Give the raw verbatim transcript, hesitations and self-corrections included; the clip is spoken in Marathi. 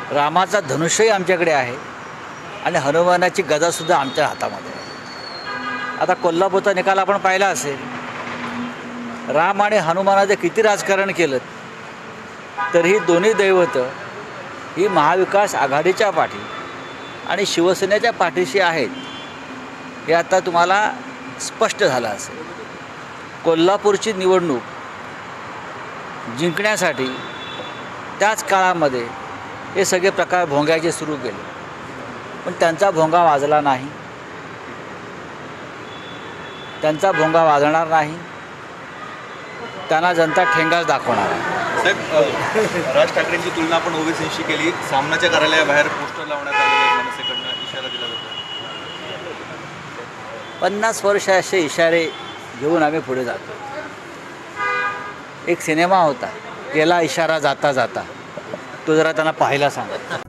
रामाचा धनुष्यही आमच्याकडे आहे आणि हनुमानाची गदासुद्धा आमच्या हातामध्ये आहे। आता कोल्हापूरचा निकाल आपण पाहिला असेल, राम आणि हनुमानाचं किती राजकारण केलं तरीही दोन्ही दैवतं ही महाविकास आघाडीच्या पाठी आणि शिवसेनेच्या पाठीशी आहेत हे आता तुम्हाला स्पष्ट झालं असेल। कोल्हापूरची निवडणूक जिंकण्यासाठी त्याच काळामध्ये हे सगळे प्रकार भोंग्याचे सुरू केले, पण त्यांचा भोंगा वाजला नाही, त्यांचा भोंगा वाजणार नाही, त्यांना जनता ठेंगाच दाखवणार आहे। साहेब, राज ठाकरेंची तुलना आपण ओबीसींशी केली, सामनाच्या कार्यालयाबाहेर पोस्टर लावण्यात आलेले मनसेकडनं इशारा दिला जातो। पन्नास वर्ष असे इशारे घेऊन आम्ही पुढे जातो। एक सिनेमा होता, गेला इशारा जाता जाता, तो जरा त्यांना पाहायला सांगा।